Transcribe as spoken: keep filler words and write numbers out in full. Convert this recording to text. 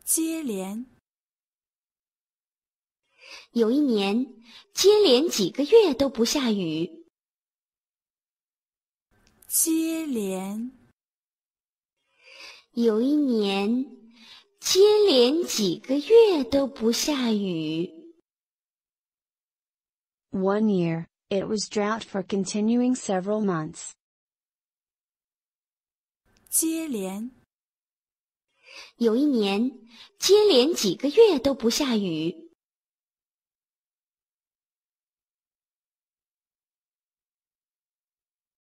接连。 有一年，接连几个月都不下雨。 接连。 有一年，接连几个月都不下雨。 One year, it was drought for continuing several months. 接连。 有一年，接连几个月都不下雨。